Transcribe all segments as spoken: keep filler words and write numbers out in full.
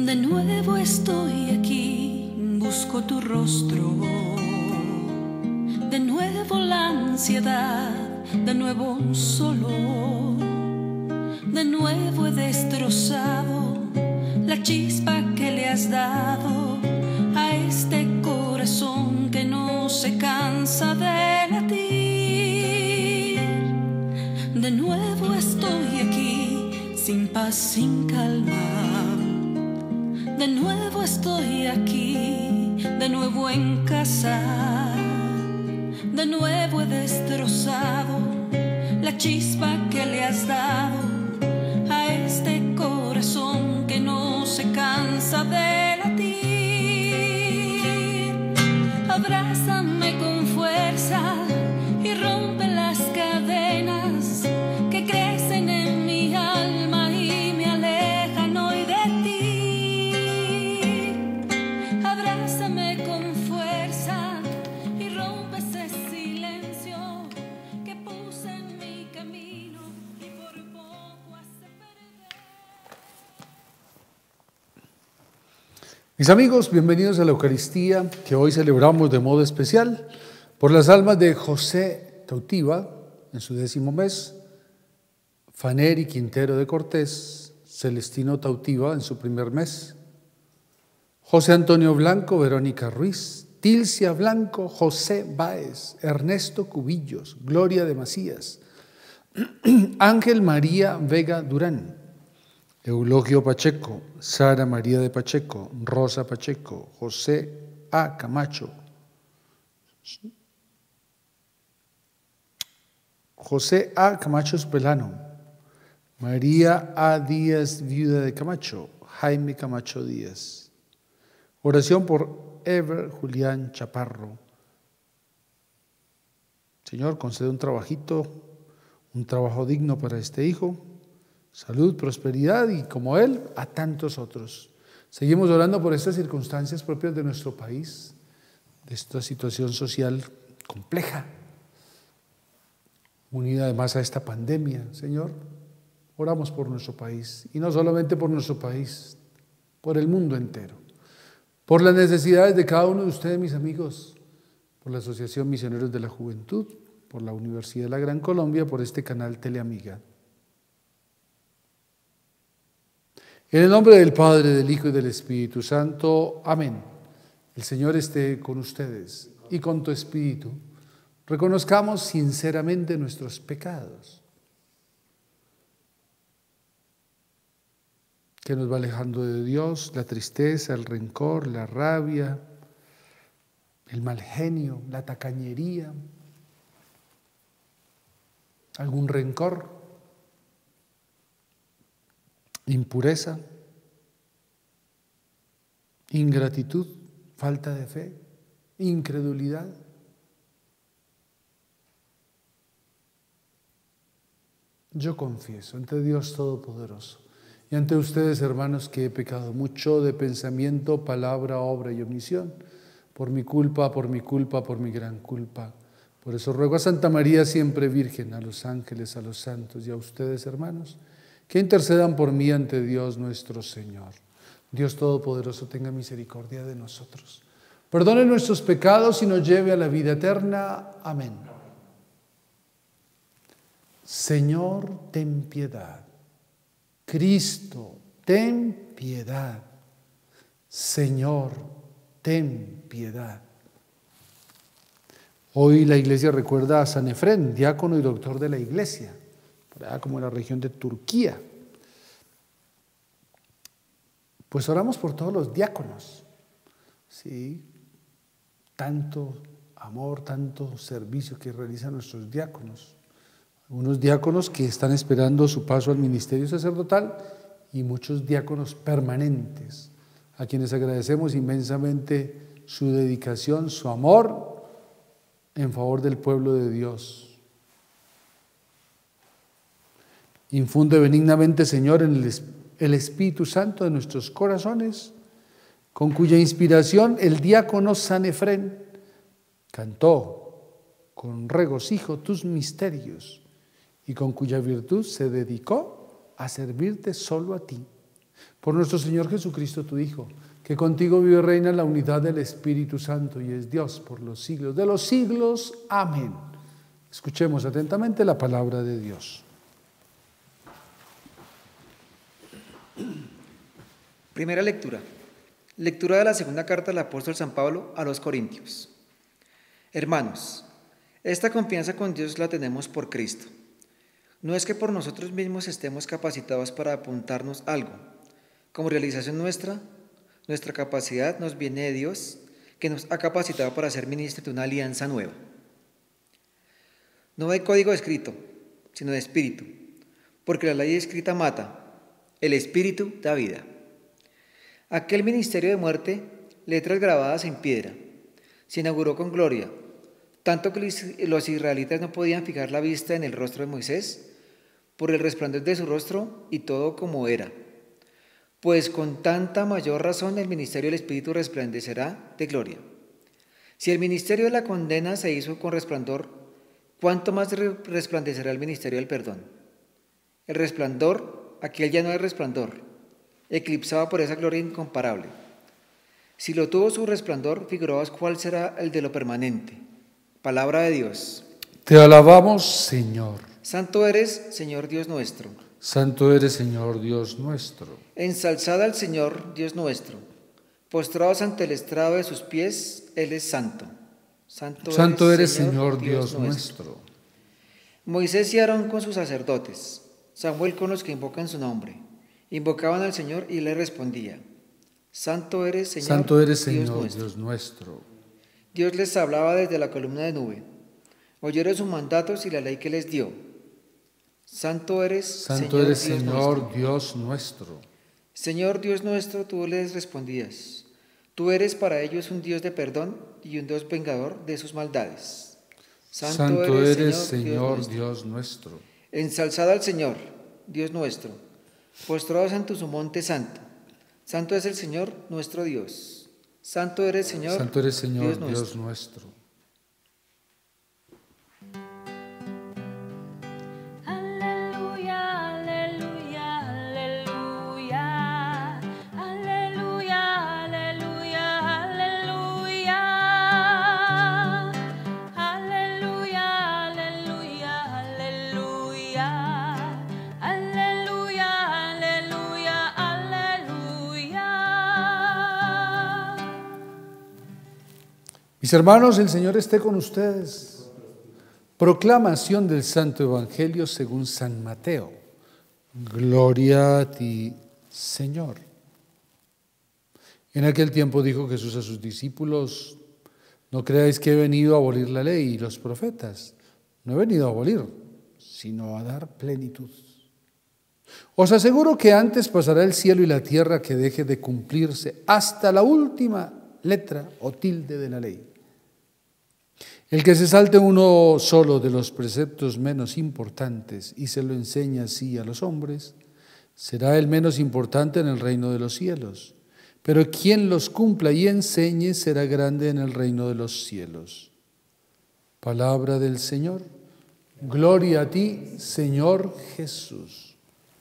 De nuevo estoy aquí, busco tu rostro. De nuevo la ansiedad, de nuevo solo. De nuevo he destrozado la chispa que le has dado a este corazón que no se cansa de latir. De nuevo estoy aquí, sin paz, sin calma. De nuevo estoy aquí, de nuevo en casa. De nuevo he destrozado la chispa que le has dado a este corazón que no se cansa de latir. Abrázame con fuerza y rompe las cadenas que crecen en mi alma y me alejan hoy de ti. Abrázame con fuerza y rompe ese silencio que puse en mi camino y por poco hace perder. Mis amigos, bienvenidos a la Eucaristía que hoy celebramos de modo especial por las almas de José Tautiva en su décimo mes, Faneri Quintero de Cortés, Celestino Tautiva en su primer mes, José Antonio Blanco, Verónica Ruiz, Tilcia Blanco, José Báez, Ernesto Cubillos, Gloria de Macías, Ángel María Vega Durán, Eulogio Pacheco, Sara María de Pacheco, Rosa Pacheco, José A. Camacho, José A. Camacho Espelano, María A. Díaz, viuda de Camacho, Jaime Camacho Díaz. Oración por Ever Julián Chaparro. Señor, concede un trabajito, un trabajo digno para este hijo, salud, prosperidad y como él, a tantos otros. Seguimos orando por estas circunstancias propias de nuestro país, de esta situación social compleja, unida además a esta pandemia. Señor, oramos por nuestro país y no solamente por nuestro país, por el mundo entero, por las necesidades de cada uno de ustedes, mis amigos, por la Asociación Misioneros de la Juventud, por la Universidad de la Gran Colombia, por este canal Teleamiga. En el nombre del Padre, del Hijo y del Espíritu Santo. Amén. El Señor esté con ustedes y con tu espíritu. Reconozcamos sinceramente nuestros pecados, que nos va alejando de Dios, la tristeza, el rencor, la rabia, el mal genio, la tacañería, algún rencor, impureza, ingratitud, falta de fe, incredulidad. Yo confieso ante Dios Todopoderoso y ante ustedes, hermanos, que he pecado mucho de pensamiento, palabra, obra y omisión, por mi culpa, por mi culpa, por mi gran culpa. Por eso ruego a Santa María, siempre Virgen, a los ángeles, a los santos y a ustedes, hermanos, que intercedan por mí ante Dios nuestro Señor. Dios Todopoderoso tenga misericordia de nosotros, perdone nuestros pecados y nos lleve a la vida eterna. Amén. Señor, ten piedad. Cristo, ten piedad. Señor, ten piedad. Hoy la iglesia recuerda a San Efrén, diácono y doctor de la iglesia, por allá como en la región de Turquía. Pues oramos por todos los diáconos, ¿sí? Tanto amor, tanto servicio que realizan nuestros diáconos. Unos diáconos que están esperando su paso al ministerio sacerdotal y muchos diáconos permanentes, a quienes agradecemos inmensamente su dedicación, su amor en favor del pueblo de Dios. Infunde benignamente, Señor, en el, el Espíritu Santo de nuestros corazones, con cuya inspiración el diácono San Efrén cantó con regocijo tus misterios y con cuya virtud se dedicó a servirte solo a ti. Por nuestro Señor Jesucristo, tu Hijo, que contigo vive y reina en la unidad del Espíritu Santo y es Dios por los siglos de los siglos. Amén. Escuchemos atentamente la palabra de Dios. Primera lectura. Lectura de la segunda carta del apóstol San Pablo a los Corintios. Hermanos, esta confianza con Dios la tenemos por Cristo. No es que por nosotros mismos estemos capacitados para apuntarnos algo. Como realización nuestra, nuestra capacidad nos viene de Dios, que nos ha capacitado para ser ministros de una alianza nueva. No hay código escrito, sino de espíritu, porque la ley escrita mata, el espíritu da vida. Aquel ministerio de muerte, letras grabadas en piedra, se inauguró con gloria, tanto que los israelitas no podían fijar la vista en el rostro de Moisés, por el resplandor de su rostro y todo como era. Pues con tanta mayor razón el ministerio del Espíritu resplandecerá de gloria. Si el ministerio de la condena se hizo con resplandor, ¿cuánto más resplandecerá el ministerio del perdón? El resplandor, aquel ya no es resplandor, eclipsado por esa gloria incomparable. Si lo tuvo su resplandor, figuraos cuál será el de lo permanente. Palabra de Dios. Te alabamos, Señor. Santo eres, Señor Dios nuestro. Santo eres, Señor Dios nuestro. Ensalzad al Señor Dios nuestro. Postrados ante el estrado de sus pies, Él es santo. Santo, Santo eres, Señor, Señor Dios, Dios nuestro. nuestro. Moisés y Aarón con sus sacerdotes, Samuel con los que invocan su nombre. Invocaban al Señor y le respondía: Santo eres, Señor, Santo eres, Dios Señor nuestro. Dios nuestro. Dios les hablaba desde la columna de nube. Oyeron sus mandatos y la ley que les dio. Santo eres, Santo Señor, eres, Dios Señor nuestro. Dios nuestro. Señor Dios nuestro, tú les respondías: Tú eres para ellos un Dios de perdón y un Dios vengador de sus maldades. Santo, Santo eres, eres, Señor Dios nuestro. Dios nuestro. Ensalzad al Señor, Dios nuestro, postrados ante su monte santo. Santo es el Señor nuestro Dios. Santo eres, Señor, Santo eres, Señor Dios Dios nuestro. nuestro. Aleluya, aleluya, aleluya. Aleluya, aleluya, aleluya. Aleluya, aleluya, aleluya. Aleluya, aleluya, aleluya. Mis hermanos, el Señor esté con ustedes. Proclamación del Santo Evangelio según San Mateo. Gloria a ti, Señor. En aquel tiempo dijo Jesús a sus discípulos: no creáis que he venido a abolir la ley y los profetas. No he venido a abolir, sino a dar plenitud. Os aseguro que antes pasará el cielo y la tierra que deje de cumplirse hasta la última letra o tilde de la ley. El que se salte uno solo de los preceptos menos importantes y se lo enseña así a los hombres, será el menos importante en el reino de los cielos. Pero quien los cumpla y enseñe será grande en el reino de los cielos. Palabra del Señor. Gloria a ti, Señor Jesús.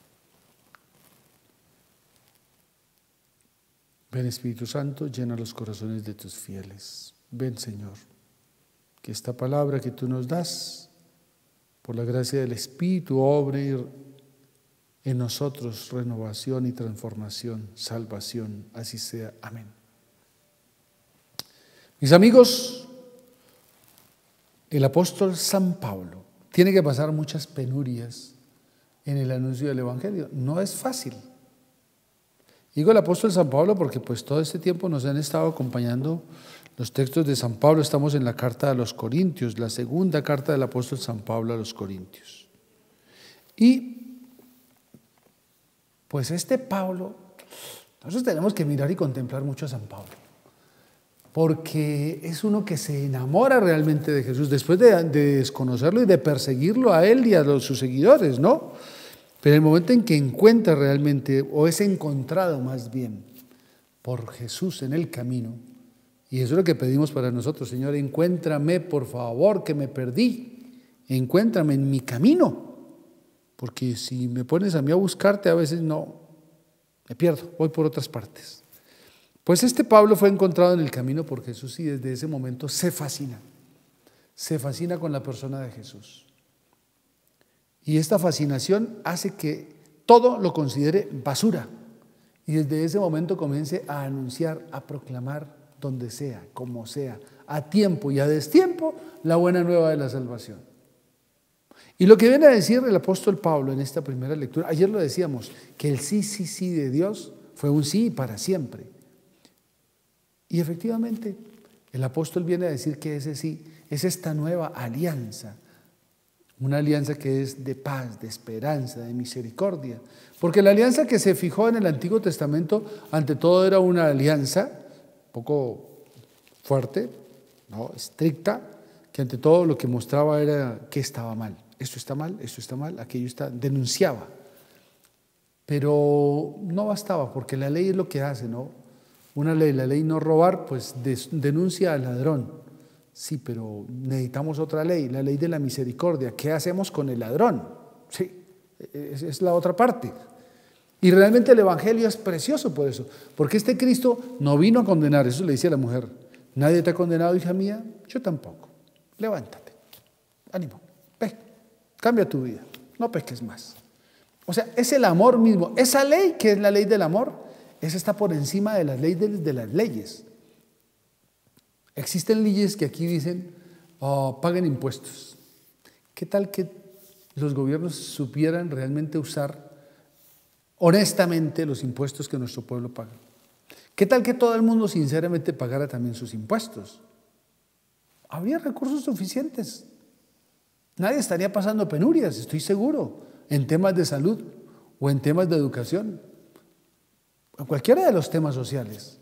Ven, Espíritu Santo, llena los corazones de tus fieles. Ven, Señor. Que esta palabra que tú nos das, por la gracia del Espíritu, obre en nosotros renovación y transformación, salvación, así sea. Amén. Mis amigos, el apóstol San Pablo tiene que pasar muchas penurias en el anuncio del Evangelio. No es fácil. Digo el apóstol San Pablo porque pues todo este tiempo nos han estado acompañando los textos de San Pablo. Estamos en la carta a los Corintios, la segunda carta del apóstol San Pablo a los Corintios. Y pues este Pablo, nosotros tenemos que mirar y contemplar mucho a San Pablo, porque es uno que se enamora realmente de Jesús después de, de desconocerlo y de perseguirlo a él y a los, sus seguidores, ¿no? Pero en el momento en que encuentra realmente, o es encontrado más bien, por Jesús en el camino, y eso es lo que pedimos para nosotros: Señor, encuéntrame por favor, que me perdí, encuéntrame en mi camino, porque si me pones a mí a buscarte a veces no, me pierdo, voy por otras partes. Pues este Pablo fue encontrado en el camino por Jesús y desde ese momento se fascina, se fascina con la persona de Jesús. Y esta fascinación hace que todo lo considere basura y desde ese momento comience a anunciar, a proclamar donde sea, como sea, a tiempo y a destiempo la buena nueva de la salvación. Y lo que viene a decir el apóstol Pablo en esta primera lectura, ayer lo decíamos, que el sí, sí, sí de Dios fue un sí para siempre. Y efectivamente, el apóstol viene a decir que ese sí es esta nueva alianza, una alianza que es de paz, de esperanza, de misericordia. Porque la alianza que se fijó en el Antiguo Testamento, ante todo era una alianza un poco fuerte, ¿no? Estricta, que ante todo lo que mostraba era que estaba mal. Esto está mal, esto está mal, aquello está, denunciaba. Pero no bastaba, porque la ley es lo que hace, ¿no? Una ley, la ley no robar, pues des, denuncia al ladrón. Sí, pero necesitamos otra ley, la ley de la misericordia. ¿Qué hacemos con el ladrón? Sí, es, es la otra parte. Y realmente el Evangelio es precioso por eso, porque este Cristo no vino a condenar, eso le dice a la mujer. Nadie te ha condenado, hija mía, yo tampoco. Levántate, ánimo, ve, cambia tu vida, no peques más. O sea, es el amor mismo, esa ley que es la ley del amor, esa está por encima de las leyes de las leyes. Existen leyes que aquí dicen, oh, paguen impuestos. ¿Qué tal que los gobiernos supieran realmente usar honestamente los impuestos que nuestro pueblo paga? ¿Qué tal que todo el mundo sinceramente pagara también sus impuestos? Habría recursos suficientes. Nadie estaría pasando penurias, estoy seguro, en temas de salud o en temas de educación, en cualquiera de los temas sociales.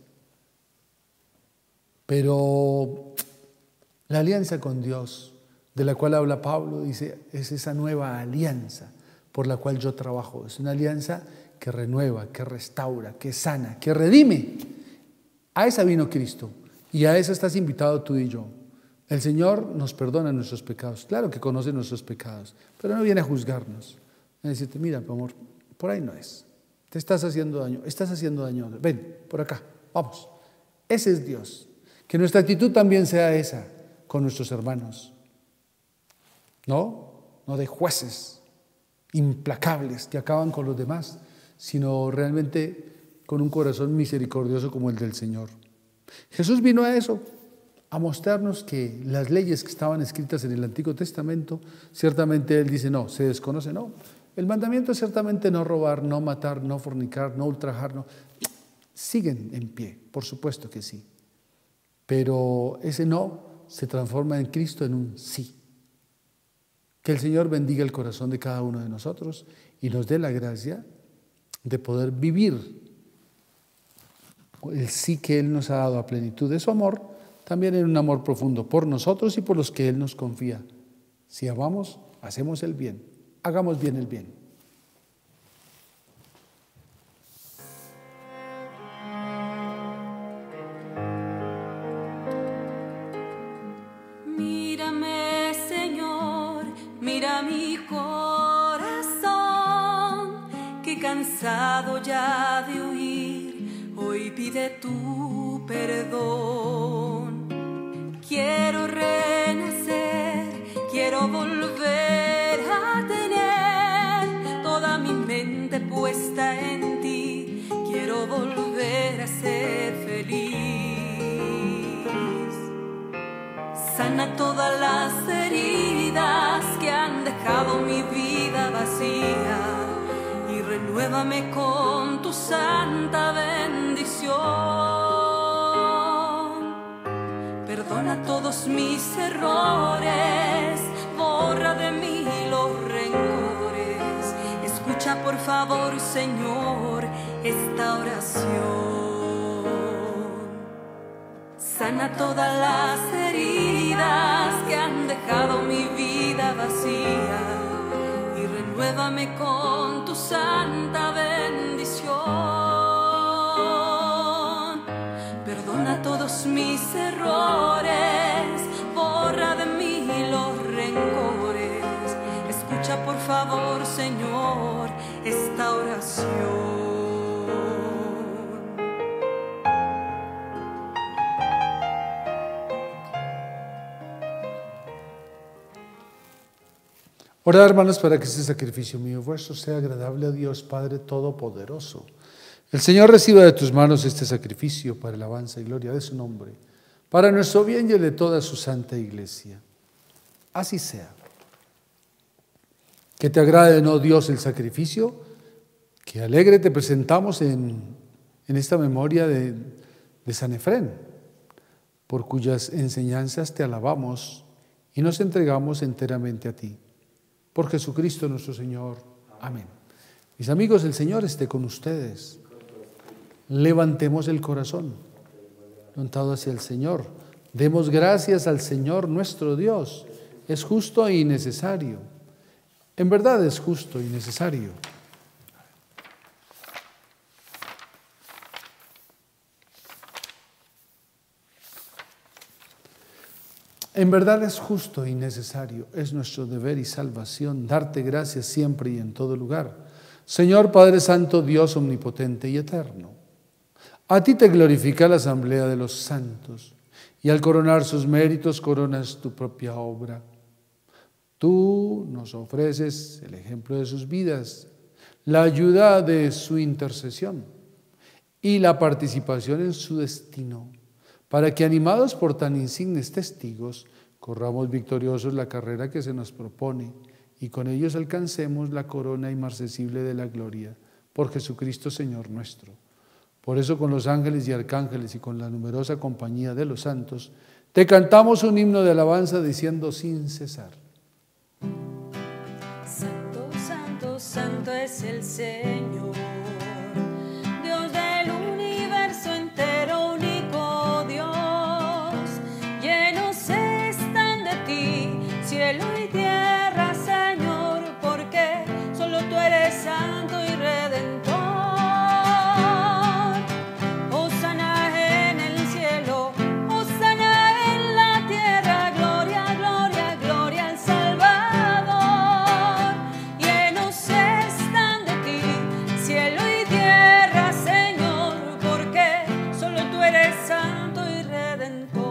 Pero la alianza con Dios, de la cual habla Pablo, dice, es esa nueva alianza por la cual yo trabajo. Es una alianza que renueva, que restaura, que sana, que redime. A esa vino Cristo y a esa estás invitado tú y yo. El Señor nos perdona nuestros pecados. Claro que conoce nuestros pecados, pero no viene a juzgarnos. A decirte, mira, mi amor, por ahí no es. Te estás haciendo daño, estás haciendo daño. Ven, por acá, vamos. Ese es Dios. Que nuestra actitud también sea esa con nuestros hermanos. No, no de jueces implacables que acaban con los demás, sino realmente con un corazón misericordioso como el del Señor. Jesús vino a eso, a mostrarnos que las leyes que estaban escritas en el Antiguo Testamento, ciertamente Él dice, no, se desconoce, no. El mandamiento es ciertamente no robar, no matar, no fornicar, no ultrajar, no. Siguen en pie, por supuesto que sí. Pero ese no se transforma en Cristo en un sí. Que el Señor bendiga el corazón de cada uno de nosotros y nos dé la gracia de poder vivir el sí que Él nos ha dado a plenitud de su amor, también en un amor profundo por nosotros y por los que Él nos confía. Si amamos, hacemos el bien, hagamos bien el bien. Mírame, Señor, mira mi corazón, que cansado ya de huir, hoy pide tu perdón. Quiero renacer, quiero volver a tener toda mi mente puesta en ti, quiero volver a ser feliz. Sana todas las heridas que han dejado mi vida vacía y renuévame con tu santa bendición. Perdona todos mis errores, borra de mí los rencores. Escucha por favor, Señor, esta oración. Sana todas las heridas que han dejado mi vida vacía y renuévame con tu santa bendición. Perdona todos mis errores, borra de mí los rencores. Escucha por favor, Señor, esta oración. Orad, hermanos, para que este sacrificio mío vuestro sea agradable a Dios Padre Todopoderoso. El Señor reciba de tus manos este sacrificio para alabanza y gloria de su nombre, para nuestro bien y el de toda su santa iglesia. Así sea. Que te agrade, no Dios, el sacrificio, que alegre te presentamos en, en esta memoria de, de San Efrén, por cuyas enseñanzas te alabamos y nos entregamos enteramente a ti. Por Jesucristo nuestro Señor. Amén. Mis amigos, el Señor esté con ustedes. Levantemos el corazón, levantado hacia el Señor. Demos gracias al Señor nuestro Dios. Es justo y necesario. En verdad es justo y necesario. En verdad es justo y necesario, es nuestro deber y salvación darte gracias siempre y en todo lugar. Señor Padre Santo, Dios omnipotente y eterno, a ti te glorifica la asamblea de los santos y al coronar sus méritos coronas tu propia obra. Tú nos ofreces el ejemplo de sus vidas, la ayuda de su intercesión y la participación en su destino, para que, animados por tan insignes testigos, corramos victoriosos la carrera que se nos propone y con ellos alcancemos la corona inmarcesible de la gloria, por Jesucristo Señor nuestro. Por eso, con los ángeles y arcángeles y con la numerosa compañía de los santos, te cantamos un himno de alabanza diciendo sin cesar: Santo, santo, santo es el Señor, Dios del universo entero, único Dios. Llenos están de ti, cielo y tierra, Señor, porque solo tú eres santo y redentor. Hosana en el cielo, hosana en la tierra, gloria, gloria, gloria al Salvador. Llenos están de ti, cielo y tierra, Señor, porque solo tú eres santo y redentor.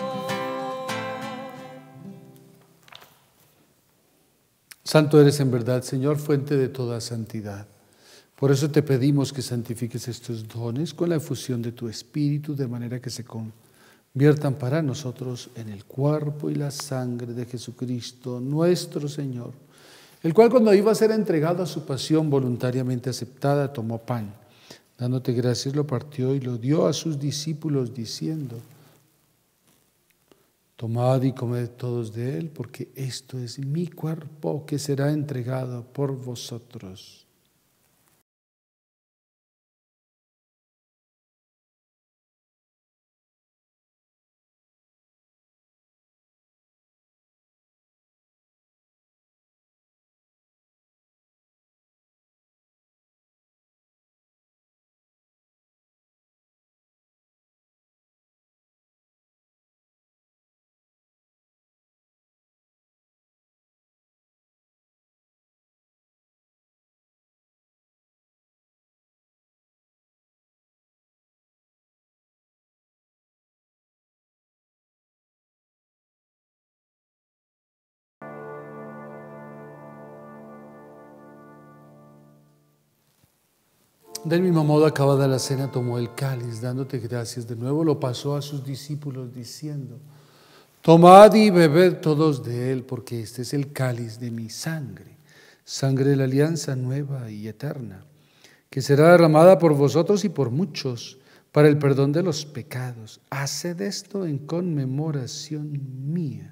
Santo eres en verdad, Señor, fuente de toda santidad. Por eso te pedimos que santifiques estos dones con la efusión de tu Espíritu, de manera que se conviertan para nosotros en el cuerpo y la sangre de Jesucristo, nuestro Señor, el cual, cuando iba a ser entregado a su pasión voluntariamente aceptada, tomó pan. Dándote gracias, lo partió y lo dio a sus discípulos, diciendo: tomad y comed todos de él, porque esto es mi cuerpo que será entregado por vosotros. Del mismo modo, acabada la cena, tomó el cáliz, dándote gracias de nuevo, lo pasó a sus discípulos, diciendo: tomad y bebed todos de él, porque este es el cáliz de mi sangre, sangre de la alianza nueva y eterna, que será derramada por vosotros y por muchos para el perdón de los pecados. Haced esto en conmemoración mía.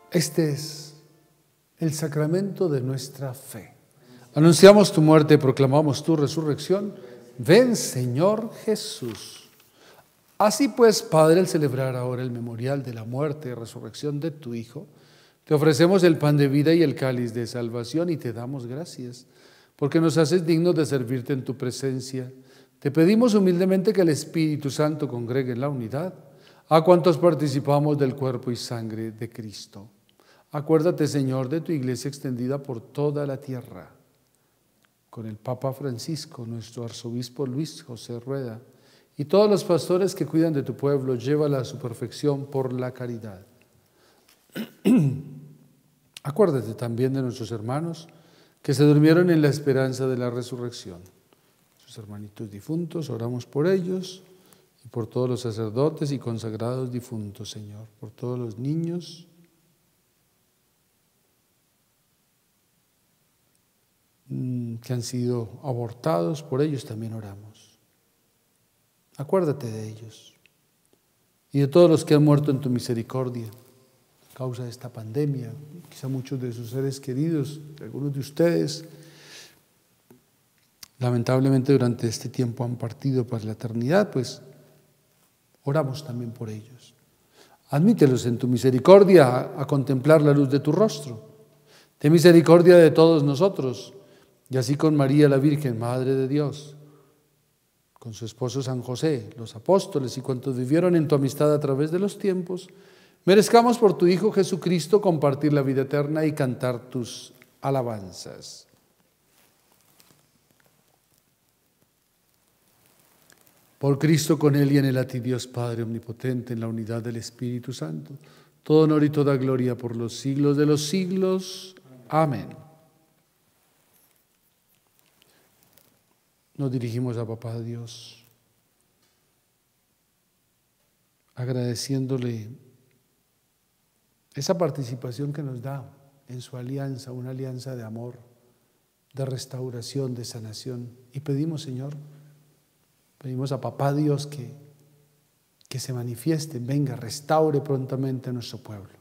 Este es el sacramento de nuestra fe. Anunciamos tu muerte, proclamamos tu resurrección. Ven, Señor Jesús. Así pues, Padre, al celebrar ahora el memorial de la muerte y resurrección de tu Hijo, te ofrecemos el pan de vida y el cáliz de salvación y te damos gracias, porque nos haces dignos de servirte en tu presencia. Te pedimos humildemente que el Espíritu Santo congregue en la unidad a cuantos participamos del cuerpo y sangre de Cristo. Acuérdate, Señor, de tu iglesia extendida por toda la tierra, con el Papa Francisco, nuestro arzobispo Luis José Rueda, y todos los pastores que cuidan de tu pueblo, llévala a su perfección por la caridad. Acuérdate también de nuestros hermanos que se durmieron en la esperanza de la resurrección. Sus hermanitos difuntos, oramos por ellos y por todos los sacerdotes y consagrados difuntos, Señor, por todos los niños que han sido abortados, por ellos también oramos. Acuérdate de ellos y de todos los que han muerto en tu misericordia a causa de esta pandemia, quizá muchos de sus seres queridos, algunos de ustedes, lamentablemente durante este tiempo han partido para la eternidad, pues oramos también por ellos. Admítelos en tu misericordia a, a contemplar la luz de tu rostro. Ten misericordia de todos nosotros, y así con María la Virgen, Madre de Dios, con su esposo San José, los apóstoles y cuantos vivieron en tu amistad a través de los tiempos, merezcamos por tu Hijo Jesucristo compartir la vida eterna y cantar tus alabanzas. Por Cristo, con Él y en Él a ti, Dios Padre omnipotente, en la unidad del Espíritu Santo, todo honor y toda gloria por los siglos de los siglos. Amén. Nos dirigimos a Papá Dios, agradeciéndole esa participación que nos da en su alianza, una alianza de amor, de restauración, de sanación. Y pedimos, Señor, pedimos a Papá Dios que, que se manifieste, venga, restaure prontamente a nuestro pueblo.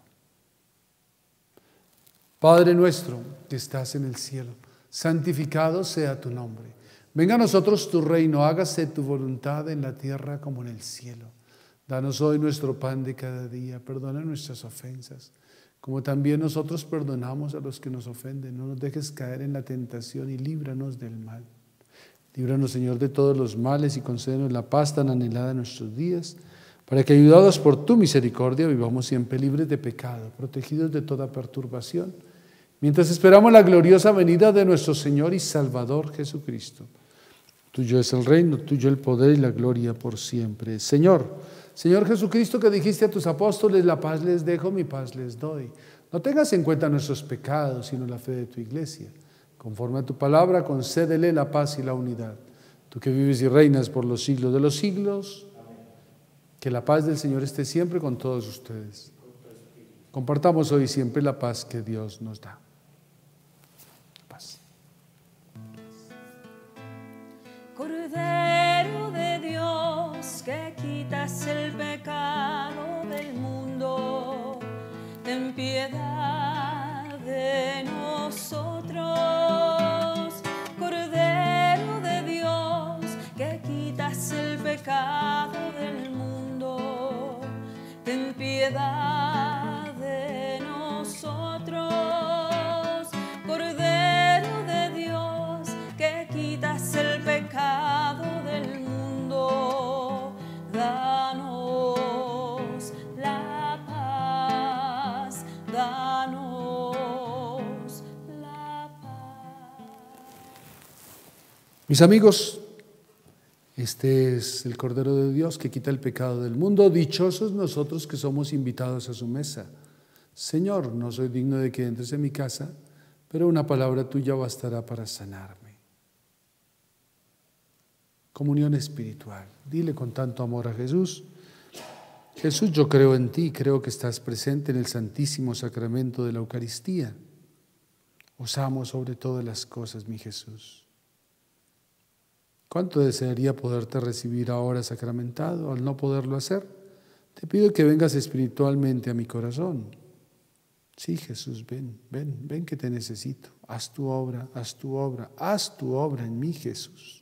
Padre nuestro que estás en el cielo, santificado sea tu nombre. Venga a nosotros tu reino, hágase tu voluntad en la tierra como en el cielo. Danos hoy nuestro pan de cada día, perdona nuestras ofensas, como también nosotros perdonamos a los que nos ofenden. No nos dejes caer en la tentación y líbranos del mal. Líbranos, Señor, de todos los males y concédenos la paz tan anhelada en nuestros días, para que, ayudados por tu misericordia, vivamos siempre libres de pecado, protegidos de toda perturbación, mientras esperamos la gloriosa venida de nuestro Señor y Salvador Jesucristo. Tuyo es el reino, tuyo el poder y la gloria por siempre. Señor, Señor Jesucristo, que dijiste a tus apóstoles, la paz les dejo, mi paz les doy. No tengas en cuenta nuestros pecados, sino la fe de tu iglesia. Conforme a tu palabra, concédele la paz y la unidad. Tú que vives y reinas por los siglos de los siglos, que la paz del Señor esté siempre con todos ustedes. Compartamos hoy siempre la paz que Dios nos da. Paz. Cordero de Dios, que quitas el pecado del mundo, ten piedad de nosotros. Cordero de Dios, que quitas el pecado del mundo, ten piedad de nosotros. Cordero de Dios, que quitas el pecado del mundo, danos la paz, danos la paz. Mis amigos, este es el Cordero de Dios que quita el pecado del mundo. Dichosos nosotros que somos invitados a su mesa. Señor, no soy digno de que entres en mi casa, pero una palabra tuya bastará para sanarme. Comunión espiritual. Dile con tanto amor a Jesús: Jesús, yo creo en ti, creo que estás presente en el santísimo sacramento de la Eucaristía. Os amo sobre todas las cosas, mi Jesús. ¿Cuánto desearía poderte recibir ahora sacramentado? Al no poderlo hacer, te pido que vengas espiritualmente a mi corazón. Sí, Jesús, ven, ven, ven que te necesito. Haz tu obra, haz tu obra, haz tu obra en mí, Jesús.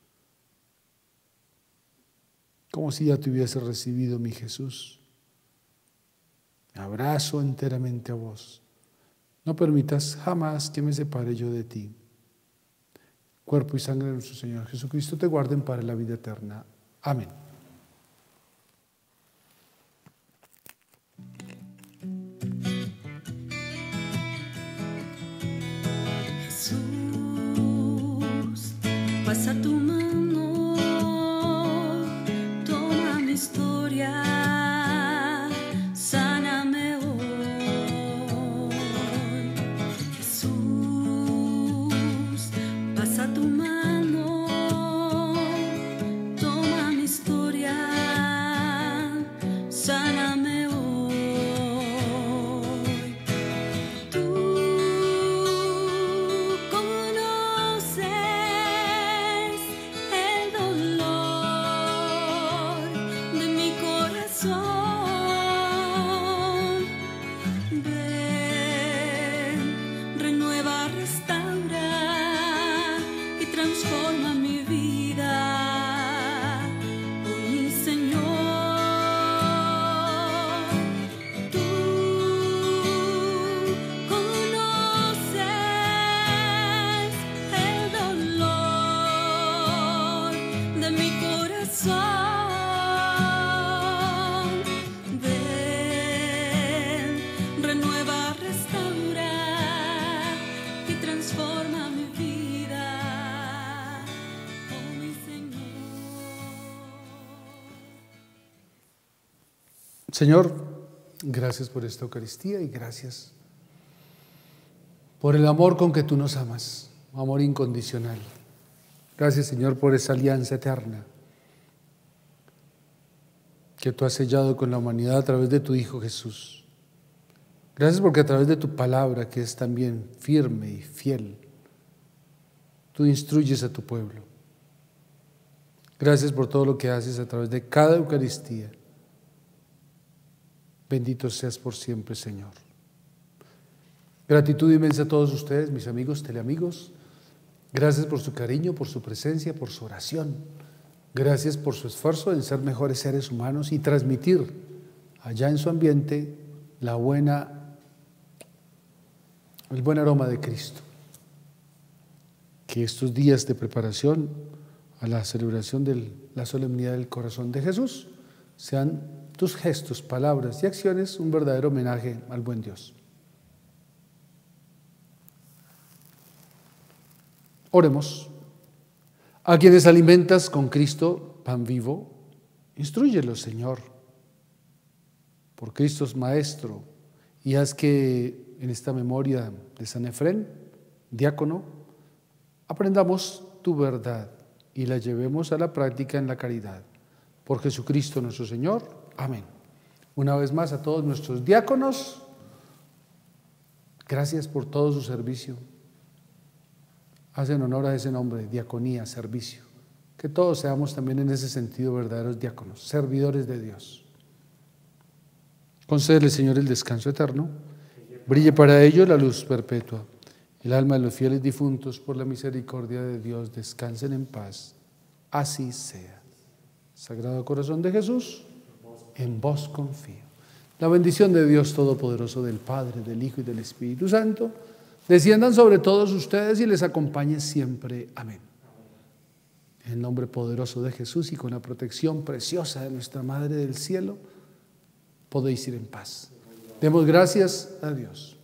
Como si ya te hubiese recibido, mi Jesús. Me abrazo enteramente a vos. No permitas jamás que me separe yo de ti. Cuerpo y sangre de nuestro Señor Jesucristo te guarden para la vida eterna. Amén. Jesús, pasa tu mano, toma mi historia, sáname hoy. Jesús, pasa tu mano, toma mi historia, sáname hoy. Transforma mi vida, oh mi Señor. Tú conoces el dolor de mi corazón. Ven, renueva, restaura y transforma mi vida. Señor, gracias por esta Eucaristía y gracias por el amor con que tú nos amas, amor incondicional. Gracias, Señor, por esa alianza eterna que tú has sellado con la humanidad a través de tu Hijo Jesús. Gracias porque a través de tu palabra, que es también firme y fiel, tú instruyes a tu pueblo. Gracias por todo lo que haces a través de cada Eucaristía. Bendito seas por siempre, Señor. Gratitud inmensa a todos ustedes, mis amigos, teleamigos. Gracias por su cariño, por su presencia, por su oración. Gracias por su esfuerzo en ser mejores seres humanos y transmitir allá en su ambiente la buena, el buen aroma de Cristo. Que estos días de preparación a la celebración de la solemnidad del corazón de Jesús sean tus gestos, palabras y acciones un verdadero homenaje al buen Dios. Oremos. A quienes alimentas con Cristo, pan vivo, instrúyelos, Señor. Por Cristo es Maestro, y haz que en esta memoria de San Efrén, diácono, aprendamos tu verdad y la llevemos a la práctica en la caridad. Por Jesucristo nuestro Señor. Amén. Una vez más a todos nuestros diáconos, gracias por todo su servicio. Hacen honor a ese nombre, diaconía, servicio. Que todos seamos también en ese sentido verdaderos diáconos, servidores de Dios. Concédele, Señor, el descanso eterno. Brille para ellos la luz perpetua. El alma de los fieles difuntos, por la misericordia de Dios, descansen en paz. Así sea. Sagrado Corazón de Jesús, en vos confío. La bendición de Dios Todopoderoso, del Padre, del Hijo y del Espíritu Santo, desciendan sobre todos ustedes y les acompañe siempre. Amén. En el nombre poderoso de Jesús y con la protección preciosa de nuestra Madre del Cielo, podéis ir en paz. Demos gracias a Dios.